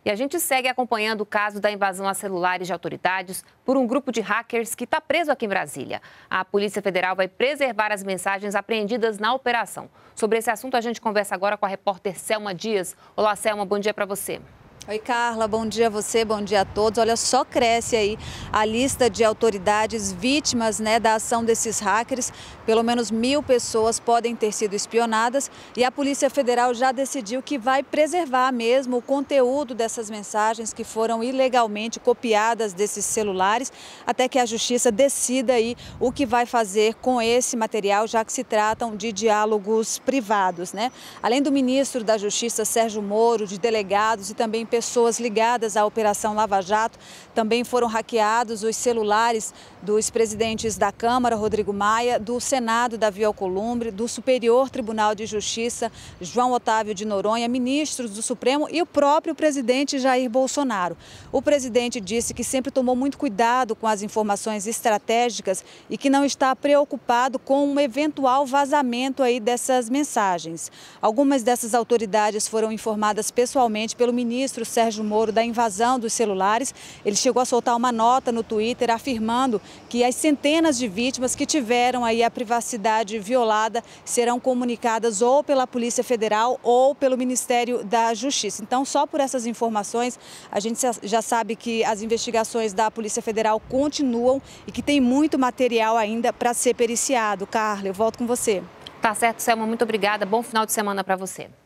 E a gente segue acompanhando o caso da invasão a celulares de autoridades por um grupo de hackers que está preso aqui em Brasília. A Polícia Federal vai preservar as mensagens apreendidas na operação. Sobre esse assunto, a gente conversa agora com a repórter Selma Dias. Olá, Selma, bom dia para você. Oi, Carla, bom dia a você, bom dia a todos. Olha, só cresce aí a lista de autoridades vítimas, da ação desses hackers. Pelo menos 1.000 pessoas podem ter sido espionadas e a Polícia Federal já decidiu que vai preservar mesmo o conteúdo dessas mensagens que foram ilegalmente copiadas desses celulares, até que a Justiça decida aí o que vai fazer com esse material, já que se tratam de diálogos privados, Além do ministro da Justiça, Sérgio Moro, de delegados e também pessoas ligadas à Operação Lava Jato, também foram hackeados os celulares dos presidentes da Câmara, Rodrigo Maia, do Senado, Davi Alcolumbre, do Superior Tribunal de Justiça, João Otávio de Noronha, ministros do Supremo e o próprio presidente Jair Bolsonaro. O presidente disse que sempre tomou muito cuidado com as informações estratégicas e que não está preocupado com um eventual vazamento aí dessas mensagens. Algumas dessas autoridades foram informadas pessoalmente pelo ministro Sérgio Moro da invasão dos celulares. Ele chegou a soltar uma nota no Twitter afirmando que as centenas de vítimas que tiveram aí a privacidade violada serão comunicadas ou pela Polícia Federal ou pelo Ministério da Justiça. Então, só por essas informações, a gente já sabe que as investigações da Polícia Federal continuam e que tem muito material ainda para ser periciado. Carla, eu volto com você. Tá certo, Selma, muito obrigada. Bom final de semana para você.